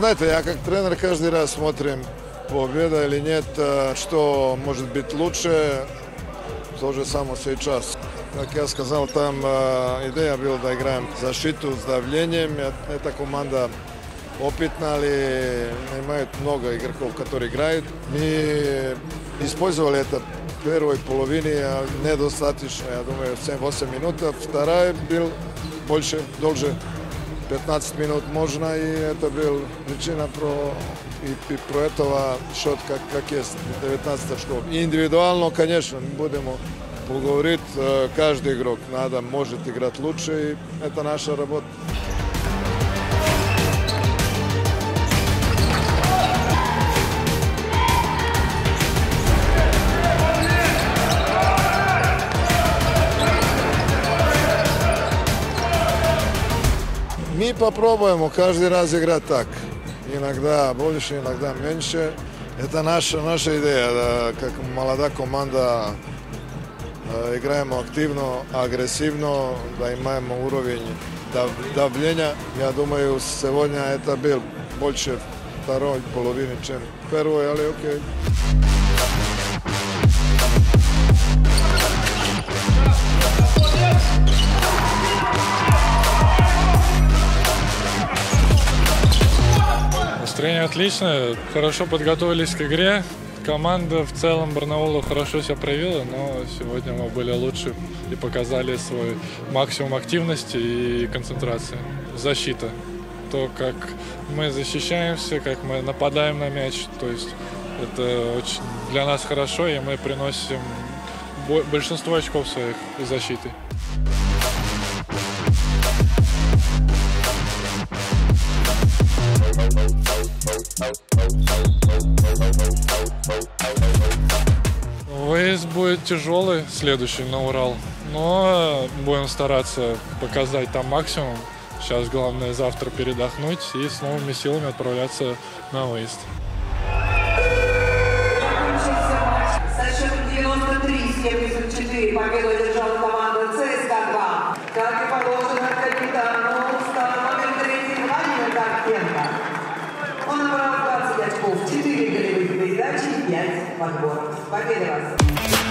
знаете, я как тренер каждый раз смотрим, победа или нет, что может быть лучше. То же самое сейчас. Как я сказал, там идея была, да, играем защиту с давлением. Эта команда опытна, имеют много игроков, которые играют. Мы использовали это в первой половине, недостаточно, я думаю, 7-8 минут. Вторая был больше, дольше, 15 минут можно, и это был причина про этого счет, как есть, 19 очков. Индивидуально, конечно, будем поговорить, каждый игрок может играть лучше, и это наша работа. Мы попробуем каждый раз играть так. Иногда больше, иногда меньше. Это наша идея. Да, как молодая команда играем активно, агрессивно, да, имеем уровень давления. Я думаю, сегодня это был больше второй половины, чем первой, але окей. Настроение отличное, хорошо подготовились к игре. Команда в целом Барнаула хорошо себя проявила, но сегодня мы были лучше и показали свой максимум активности и концентрации. Защита. То, как мы защищаемся, как мы нападаем на мяч, то есть это очень для нас хорошо, и мы приносим большинство очков своих защиты. Выезд будет тяжелый, следующий на Урал, но будем стараться показать там максимум. Сейчас главное завтра передохнуть и с новыми силами отправляться на выезд. Со счетом 93-74 победу одержала команда ЦСКА-2. Как и положено капитану, стал номер 3 Владимир Карпенко. Он набрал 20 очков, 4 голевых передачи и 5 подборов. Победа вас!